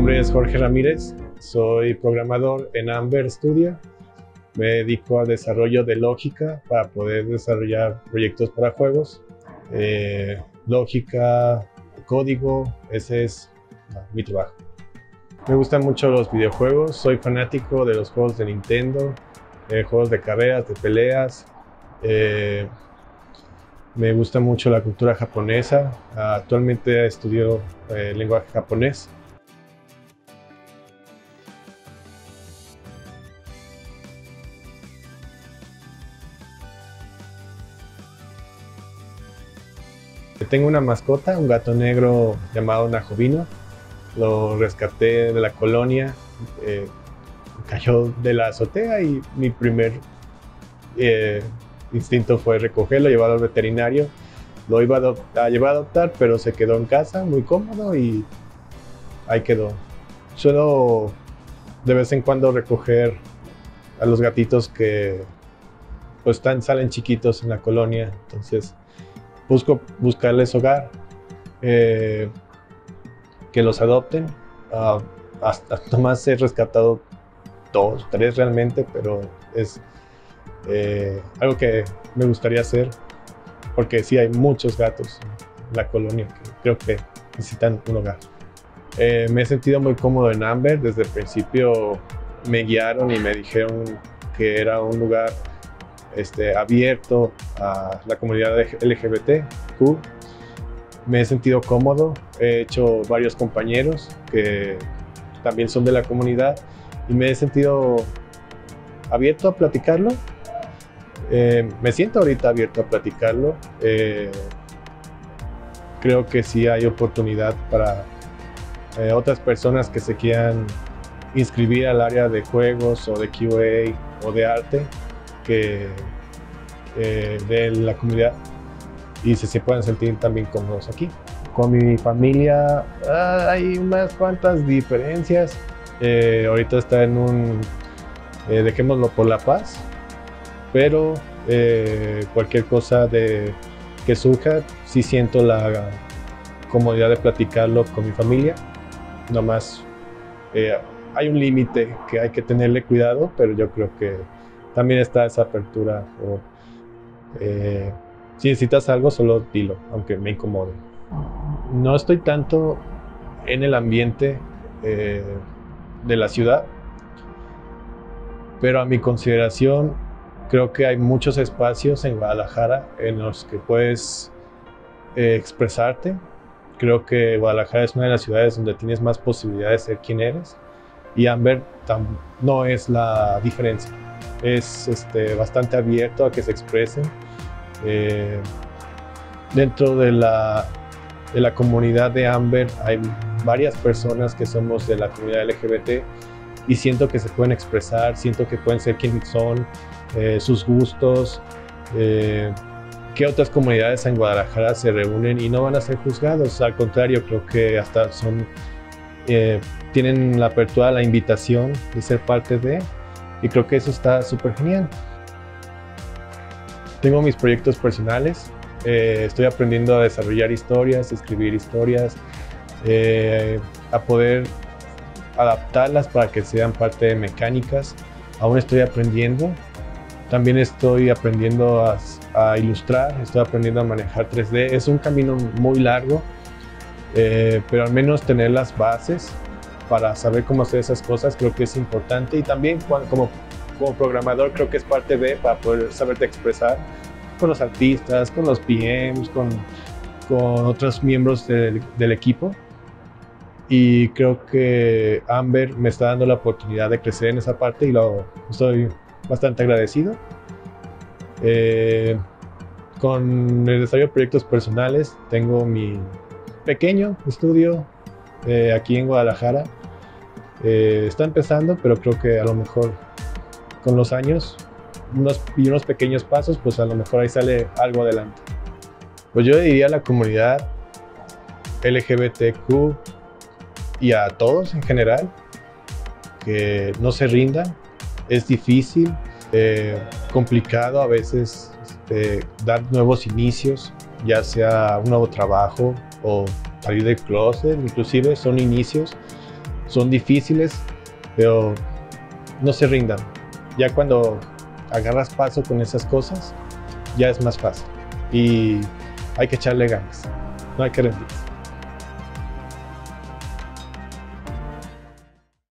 nombre es Jorge Ramírez, soy programador en Amber Studio. Me dedico al desarrollo de lógica para poder desarrollar proyectos para juegos. Lógica, código, ese es mi trabajo. Me gustan mucho los videojuegos, soy fanático de los juegos de Nintendo, juegos de carreras, de peleas. Me gusta mucho la cultura japonesa. Actualmente estudio lenguaje japonés. Tengo una mascota, un gato negro llamado Najovino. Lo rescaté de la colonia, cayó de la azotea y mi primer instinto fue recogerlo, llevarlo al veterinario. Lo iba a llevar a adoptar, pero se quedó en casa, muy cómodo, y ahí quedó. Suelo de vez en cuando recoger a los gatitos que pues salen chiquitos en la colonia, entonces busco buscarles hogar, que los adopten. Hasta nomás he rescatado 2, 3 realmente, pero es algo que me gustaría hacer, porque sí hay muchos gatos en la colonia que creo que necesitan un hogar. Me he sentido muy cómodo en Amber. Desde el principio me guiaron y me dijeron que era un lugar abierto a la comunidad LGBTQ. Me he sentido cómodo, he hecho varios compañeros que también son de la comunidad y me he sentido abierto a platicarlo. Me siento ahorita abierto a platicarlo. Creo que sí hay oportunidad para otras personas que se quieran inscribir al área de juegos o de QA o de arte de la comunidad, y se puedan sentir también cómodos aquí. Con mi familia hay unas cuantas diferencias. Ahorita está en un dejémoslo por la paz, pero cualquier cosa que surja, sí siento la comodidad de platicarlo con mi familia. Nomás hay un límite que hay que tenerle cuidado, pero yo creo que también está esa apertura. Si necesitas algo, solo dilo, aunque me incomode. No estoy tanto en el ambiente de la ciudad, pero a mi consideración creo que hay muchos espacios en Guadalajara en los que puedes expresarte. Creo que Guadalajara es una de las ciudades donde tienes más posibilidades de ser quien eres, y Amber no es la diferencia. Es bastante abierto a que se expresen. Dentro de la comunidad de Amber hay varias personas que somos de la comunidad LGBT y siento que se pueden expresar, siento que pueden ser quienes son, sus gustos. Que otras comunidades en Guadalajara se reúnen y no van a ser juzgados, al contrario, creo que hasta tienen la apertura, la invitación de ser parte de, y creo que eso está súper genial. Tengo mis proyectos personales, estoy aprendiendo a desarrollar historias, escribir historias, a poder adaptarlas para que sean parte de mecánicas. Aún estoy aprendiendo. También estoy aprendiendo a ilustrar, estoy aprendiendo a manejar 3D. Es un camino muy largo, pero al menos tener las bases para saber cómo hacer esas cosas creo que es importante. Y también como programador creo que es parte de, para poder saberte expresar con los artistas, con los PMs, con otros miembros del equipo. Y creo que Amber me está dando la oportunidad de crecer en esa parte y estoy bastante agradecido. Con el desarrollo de proyectos personales, tengo mi pequeño estudio aquí en Guadalajara. Está empezando, pero creo que a lo mejor con los años unos pequeños pasos, pues a lo mejor ahí sale algo adelante. Pues yo diría a la comunidad LGBTQ y a todos en general que no se rindan. Es difícil, complicado a veces dar nuevos inicios, ya sea un nuevo trabajo o salir del closet, inclusive son inicios. son difíciles, pero no se rindan. Ya cuando agarras paso con esas cosas, ya es más fácil. Y hay que echarle ganas, no hay que rendirse.